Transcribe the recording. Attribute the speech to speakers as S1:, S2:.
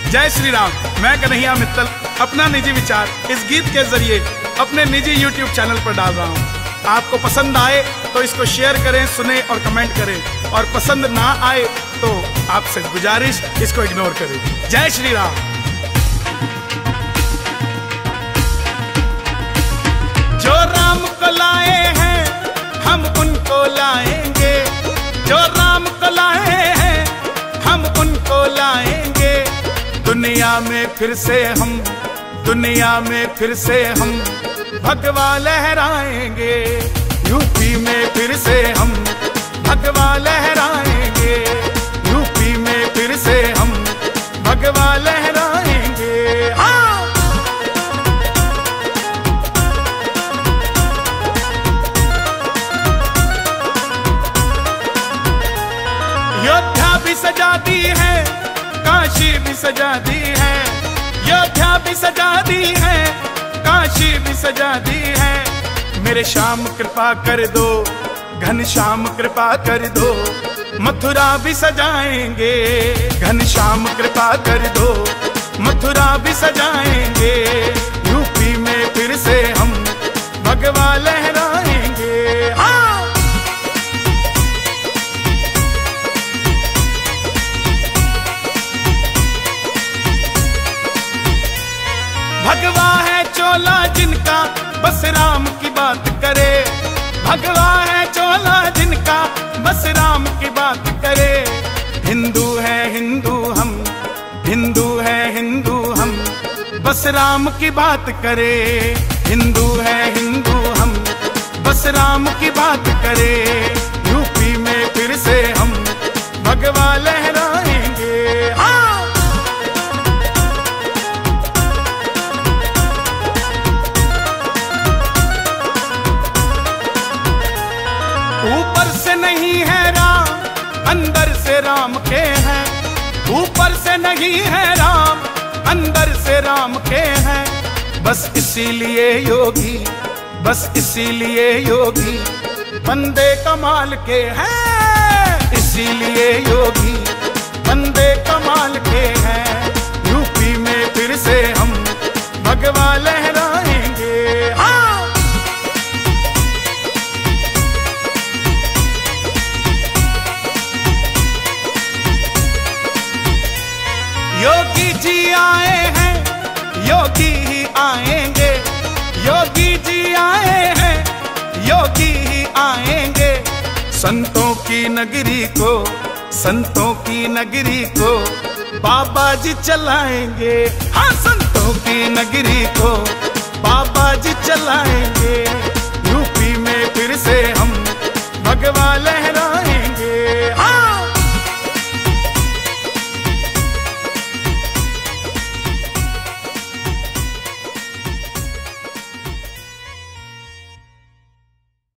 S1: जय श्री राम। मैं कन्हैया मित्तल अपना निजी विचार इस गीत के जरिए अपने निजी YouTube चैनल पर डाल रहा हूँ। आपको पसंद आए तो इसको शेयर करें, सुने और कमेंट करें, और पसंद ना आए तो आपसे गुजारिश इसको इग्नोर करें। जय श्री राम। जो राम को लाए हैं हम उनको लाएंगे, जो राम को लाए हैं हम उनको लाएंगे। दुनिया में फिर से हम, दुनिया में फिर से हम भगवा लहराएंगे। यूपी में फिर से हम भगवा लहराएंगे। यूपी में फिर से हम भगवा लहराएंगे। हाँ। योद्धा भी सजा दी है, काशी भी सजा दी है। योद्धा भी सजा दी है, काशी भी सजा दी है। मेरे श्याम कृपा कर दो, घनश्याम कृपा कर दो, मथुरा भी सजाएंगे। घनश्याम कृपा कर दो, मथुरा भी सजाएंगे। यूपी में फिर से हम भगवा लहराएंगे। हाँ। भगवा है चोला जिनका बस राम की बात करे। भगवा है चोला जिनका बस राम की बात करे। हिंदू है हिंदू हम, हिंदू है हिंदू हम, बस राम की बात करे। हिंदू है हिंदू हम, बस राम की बात करे। यूपी में फिर से हम भगवा लहराएंगे। हाँ। ऊपर से नहीं है राम, अंदर से राम के हैं। ऊपर से नहीं है राम, अंदर से राम के हैं। बस इसीलिए योगी, बस इसीलिए योगी बंदे कमाल के हैं। इसीलिए योगी बंदे कमाल के हैं। यूपी में फिर से हम भगवा लहराएंगे। हाँ। योगी जी आए हैं, योगी ही आएंगे। योगी जी आए हैं, योगी ही आएंगे। संतों की नगरी को, संतों की नगरी को बाबा जी चलाएंगे। हाँ, संतों की नगरी को